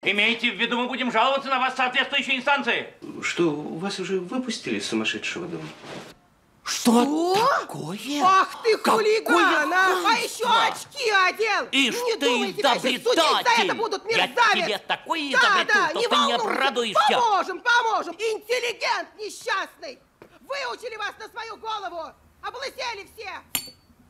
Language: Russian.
Имейте в виду, мы будем жаловаться на вас в соответствующей инстанции. Что, вас уже выпустили из сумасшедшего дома? Что такое? Ах ты хулиган, а еще очки одел! Ишь Не ты думайте, тебя здесь судить за изобретатель! это будут, Я мерзавец! тебе такой Да, изобрету, да, что не ты не волнуйся, обрадуешься! поможем! Интеллигент несчастный! Выучили вас на свою голову! Облысели все!